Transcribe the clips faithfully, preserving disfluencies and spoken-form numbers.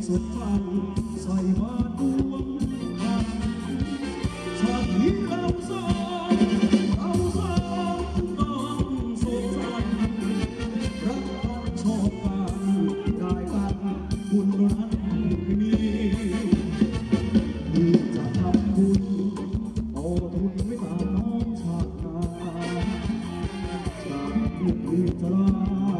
สดฟังใส่มาดวงชาตินี้เราสองเราสองต้องสดสันรักกันชอบกันได้กันบุญนั้นมีที่จะทำบุญเอาทุนไม่ตามน้องชาตินาจากลูกลีจรา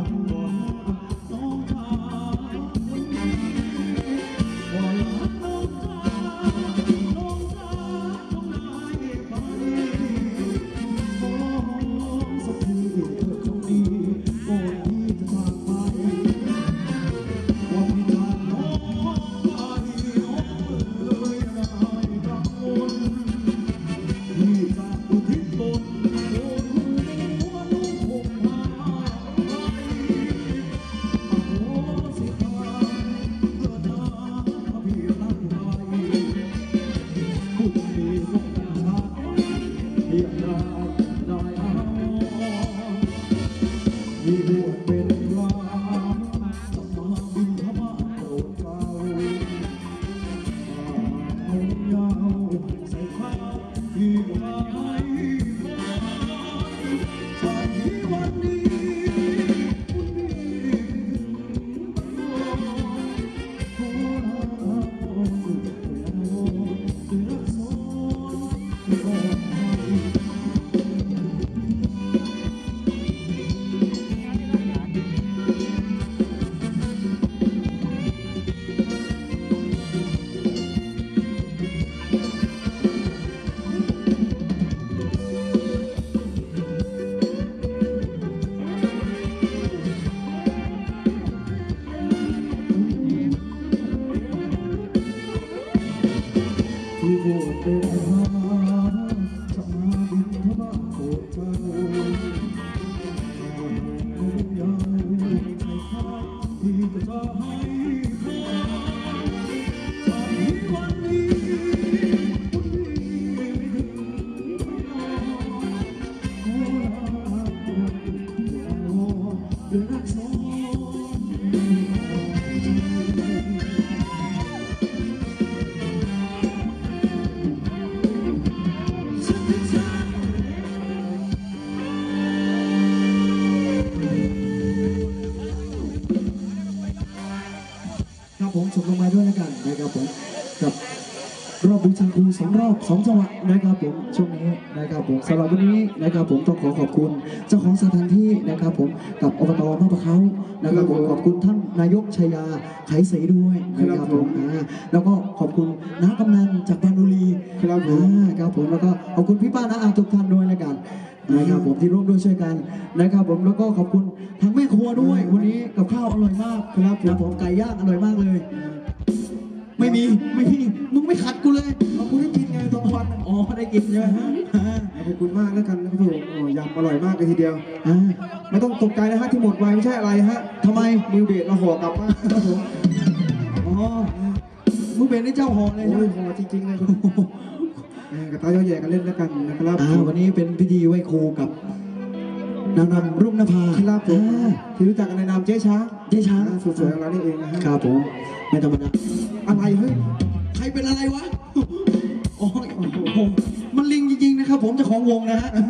ผมส่งลงมาด้วยแล้วกันนะครับผมกับรอบบูชาครูสองรอบสองจังหวะนะครับผมช่วงนี้นะครับผมสำหรับวันนี้นะครับผมต้องขอขอบคุณเจ้าของสถานที่นะครับผมกับอบตมะพร้าวนะครับผมขอบคุณท่านนายกชัยยาไขศรีด้วยนะครับผมแล้วก็ขอบคุณน้ากำนันจากบางบุรีครับผมครับผมแล้วก็ขอบคุณพี่ป้าน้าอาทุกท่านด้วยแล้วกันนะครับผมที่ร่วมด้วยช่วยกันนะครับผมแล้วก็ขอบคุณทางแม่ครัวด้วยวันนี้กับข้าวอร่อยมากครับนะผมไก่ย่างอร่อยมากเลยไม่มีไม่มีมึงไม่ขัดกูเลยเอากูได้กินไงตรงวันอ๋อได้กินใช่ไหมขอบคุณมากแล้วกันนะครับผมโอ้ยำอร่อยมากเลยทีเดียวไม่ต้องตกใจนะฮะที่หมดไปไม่ใช่อะไรฮะทำไมมิวเดทเราห่อกลับมาครับผมอ๋อมึงเป็นได้เจ้าห่อเลยใช่ไหมห่อจริงๆเลยกับตาเยอะแยะกันเล่นแล้วกันนะครับวันนี้เป็นพิธีไหว้ครูกับนางรำรุ่งนภาครับผมที่รู้จักกันในนามเจ๊ช้างเจ๊ช้างสวยๆของเรานี่เองนะครับผมไม่ธรรมดาอะไรเฮ้ยใครเป็นอะไรวะโอ้ยมันลิงจริงๆนะครับผมเจ้าของวงนะฮะ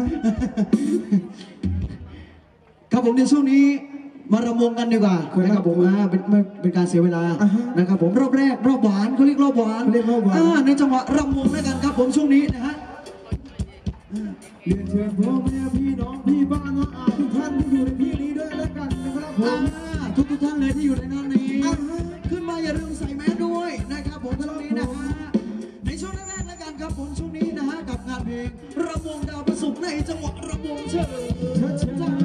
ครับผมในช่วงนี้มารำวงกันดีกว่านะครับผมเป็นเป็นการเสียเวลานะครับผมรอบแรกรอบหวานเขาเรียกรอบหวานเรียกรอบหวานในจังหวะรำวงด้วยกันครับผมช่วงนี้นะฮะเรียนเชิญพ่อแม่พี่น้องพี่บ้านน้องอาทุกท่านที่อยู่ในที่นี้ด้วยแล้วกันนะครับผมทุกทุกท่านเลยที่อยู่ในนั้นนี้ขึ้นมาอย่าลืมใส่แมสด้วยนะครับผมช่วงนี้นะฮะในช่วงแรกๆแล้วกันครับผมช่วงนี้นะฮะกับงานเพลงรำวงดาวประสุกในจังหวะรำวงเชิญเชิญเชิญ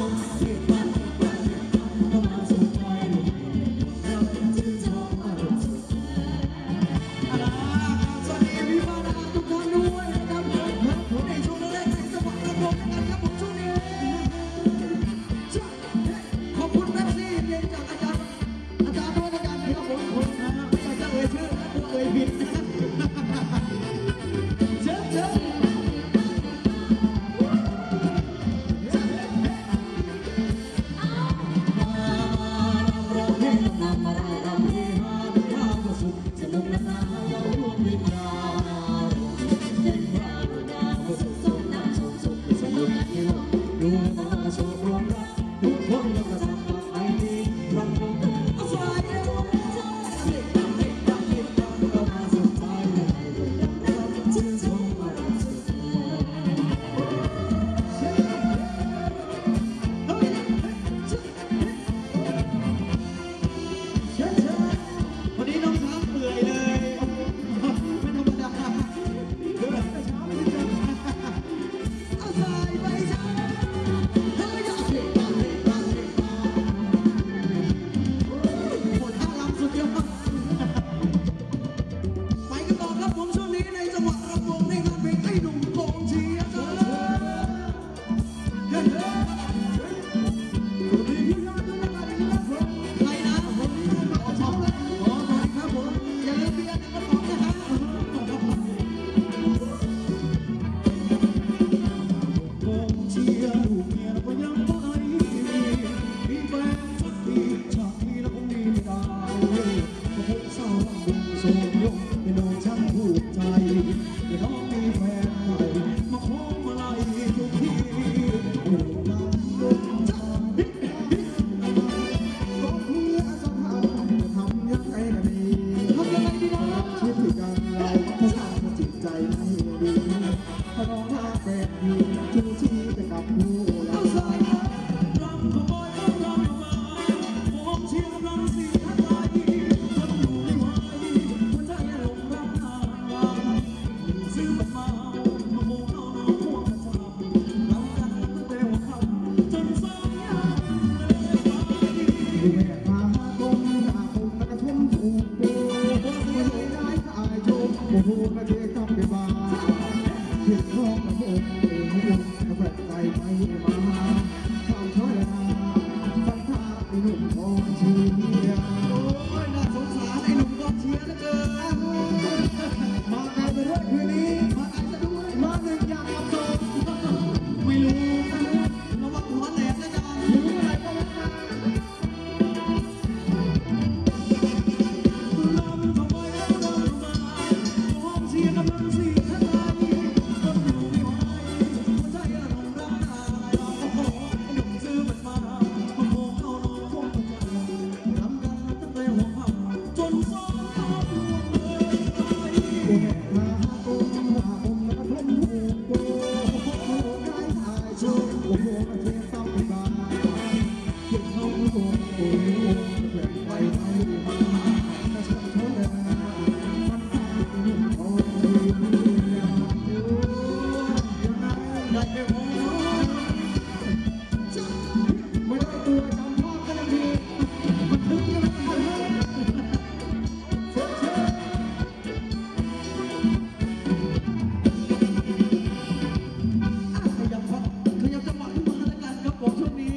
ขยับจังหวะขึ้นมาแล้วกันครับผมช่วงนี้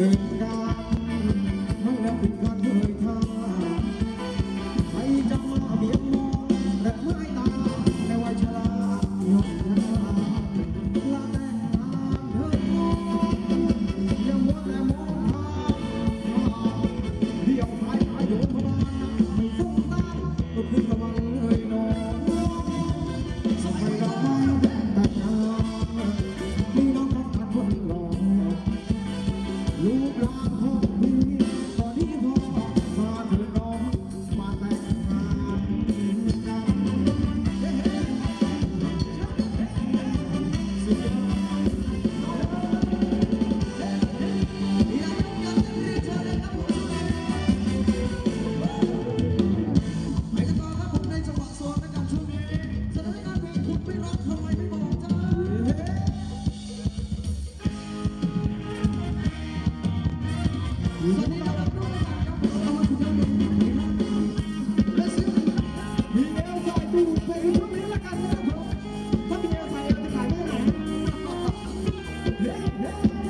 เหตุการณ์มันแล้วเป็นการเคยทำใครจะมาเบียดมองและไม้ตาในวัยชราย่อมชนะลาแต่งงานเถิดน้องอย่ามัวแต่มองทางเดี่ยวสายตาโยนพบาไม่สงตามก็คือกำลังเลยน้องสมัยดอกไม้แต่งงานมีน้องรักกันคนหล่อลูกหลานพ่อพี่ตอนนี้พ่อมาเถิดน้องมาแต่งงานกันเฮ้เฮ้สุดยอดอยากยกกันเธอเลยครับผมไปกันต่อครับผมในจังหวะโซนนะครับช่วงนี้สถานการณ์เพลงคุณไม่รักทำไมไม่บอกจ้าสวัสดีครับทุกท่านครับผมเอามาคุณผู้ชมและซึ่งมีแนวใส่ตู้เพลงช่วงนี้ละกันนะครับผมถ้ามีแนวใส่เราจะขายได้ไหนเฮ้เฮ้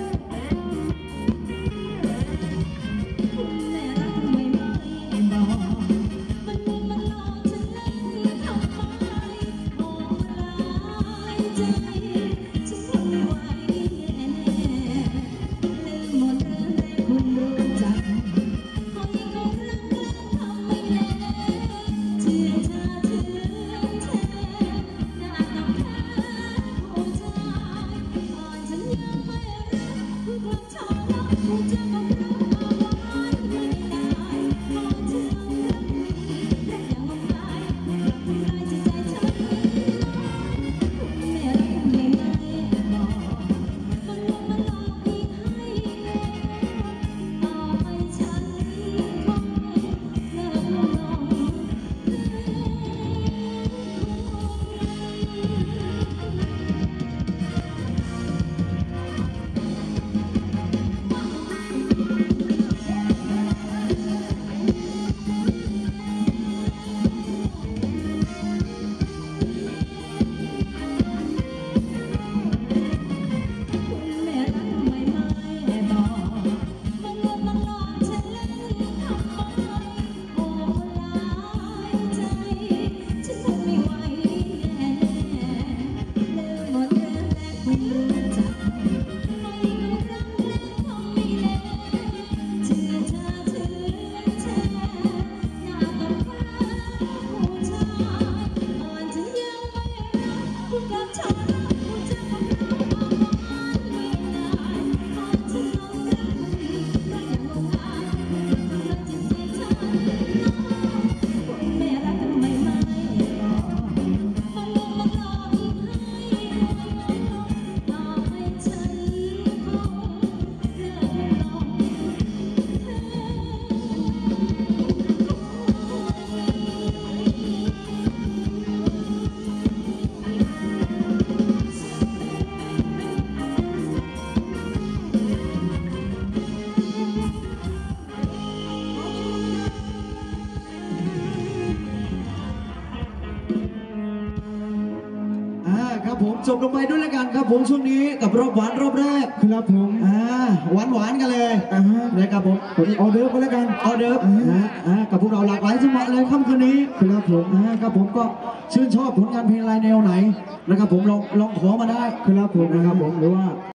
คุณแม่รักทำไมไม่บอกมันมีมันหลอกฉันเล่นทำไมมองลายใจฉันทนไม่ไหวแน่ลืมหมดเรื่องแต่คุณรู้จักเขายังคงรักและทำไม่เล่นเชื่อเธอถึงแท้หน้าต้องแพ้ผู้ชายอ่อนฉันยังไม่รักคือความชอบรักผู้ชายก็รักเอาไว้ไม่ได้ก่อนฉันรักนี้และยังมองตายรักทำร้ายจิตใจฉันคุณแม่รักทำไมไม่บอกมันลวงมันหลอกพี่ให้ต่อไปฉันคงเลิกลง คุณแม่รักทำไมไม่บอกมันลวงมันหลอกฉันเล่นทำไมโอ้ลายใจฉันทนไม่ไหวแน่ลืมหมดเรื่องแต่คุณรู้จักเขายังคงรักและทำไม่เล่นเชื่อเธอถึงแท้หน้าต้องแพ้ผู้ชายอ่อนฉันยังไม่รักคุณกลับชอบรักผู้ชายของเราเอาไว้ไม่ได้ก่อนฉันลงรักก็ยังลงหาทำร้ายจิตใจฉันคุณแม่รักทำไมไม่บอกมันลวงมันหลอกอีกให้ต่อให้ฉันคงเลิกลงอ่าครับผมจบลงไปด้วยแล้วกันครับผมช่วงนี้กับรอบหวานรอบแรกครับผมอ่าหวานหวานๆกันเลยอ่าฮะนะครับผมผมออเดิร์ฟก็แล้วกันออเดิร์ฟอ่านะอ่ากับพวกเราหลากหลายจังหวะเลยค่ำคืนนี้ครับผมอ่าครับผมก็ชื่นชอบผลงานเพลงลายแนวไหนนะครับผมลองลองขอมาได้ครับผมนะครับผมหรือว่า